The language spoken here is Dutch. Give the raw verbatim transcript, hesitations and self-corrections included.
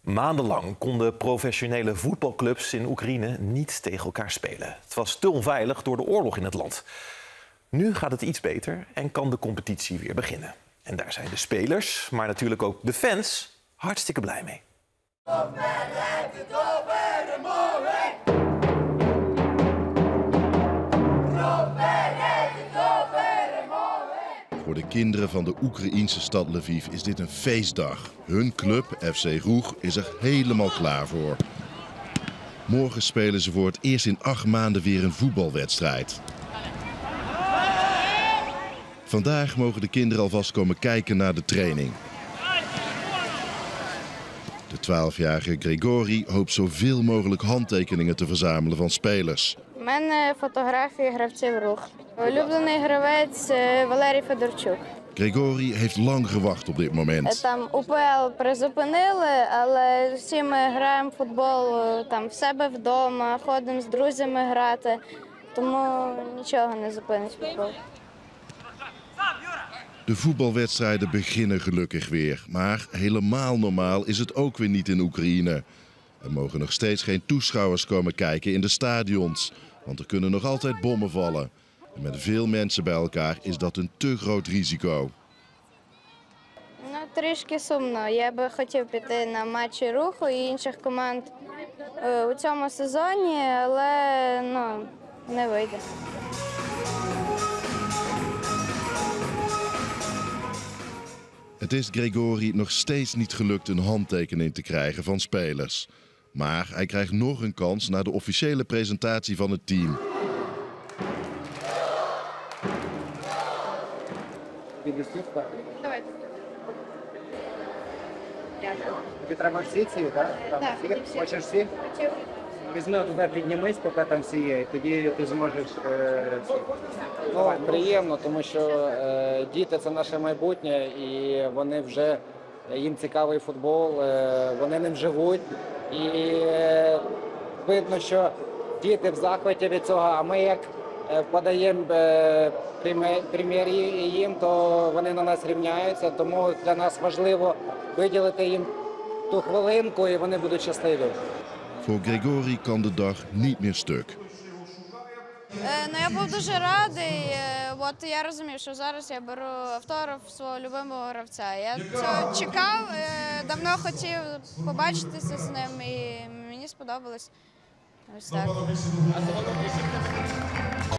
Maandenlang konden professionele voetbalclubs in Oekraïne niet tegen elkaar spelen. Het was te onveilig door de oorlog in het land. Nu gaat het iets beter en kan de competitie weer beginnen. En daar zijn de spelers, maar natuurlijk ook de fans, hartstikke blij mee. Voor de kinderen van de Oekraïense stad Lviv is dit een feestdag. Hun club, F C Roeg, is er helemaal klaar voor. Morgen spelen ze voor het eerst in acht maanden weer een voetbalwedstrijd. Vandaag mogen de kinderen alvast komen kijken naar de training. De twaalfjarige Grigori hoopt zoveel mogelijk handtekeningen te verzamelen van spelers. У мене фотографії гравців Рух. Улюблений гравець Валерій Федорчук. Grigori heeft lang gewacht op dit moment. Там УПЛ призупинили, але всі ми граємо в футбол там в себе вдома, ходимо з друзями грати, тому нічого не зупинить футбол. De voetbalwedstrijden beginnen gelukkig weer. Maar helemaal normaal is het ook weer niet in Oekraïne. Er mogen nog steeds geen toeschouwers komen kijken in de stadions. Want er kunnen nog altijd bommen vallen. En met veel mensen bij elkaar is dat een te groot risico. Ну, трішки сумно. Я би хотів піти на матчі Руху і інших команд у цьому сезоні, але ну, не вийде. Het is Grigori nog steeds niet gelukt een handtekening te krijgen van spelers. Maar hij krijgt nog een kans na de officiële presentatie van het team. Тобі треба всі ці, так? Так, Всі? всі. Хочеш всі? Візьми туди, піднімись, поки там всі є, і тоді ти зможеш... Е... Ну, приємно, тому що е, діти – це наше майбутнє, і вони вже, їм цікавий футбол, е, вони ним живуть. І е, видно, що діти в захваті від цього, а ми як е, подаємо е, примір їм, то вони на нас рівняються, тому для нас важливо виділити їм ту хвилинку, і вони будуть щасливі. Voor Grigori kan de dag niet meer stuk. Ну, я був дуже радий. От я розумів, що зараз я беру автограф свого любимого гравця. Я цього чекав, давно хотів побачитися з ним, і мені сподобалось. Ось так.